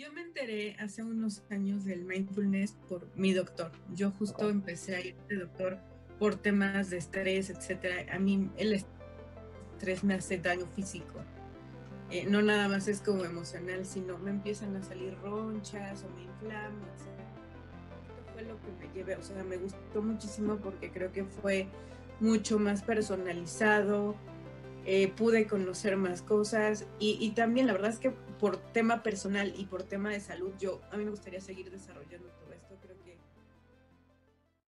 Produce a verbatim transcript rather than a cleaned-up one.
Yo me enteré hace unos años del mindfulness por mi doctor. Yo justo empecé a ir de doctor por temas de estrés, etcétera. A mí el estrés me hace daño físico. Eh, no nada más es como emocional, sino me empiezan a salir ronchas o me inflamo, etcétera. Esto fue lo que me llevé, o sea, me gustó muchísimo porque creo que fue mucho más personalizado, eh, pude conocer más cosas y, y también la verdad es que por tema personal y por tema de salud, yo a mí me gustaría seguir desarrollando todo esto. Creo que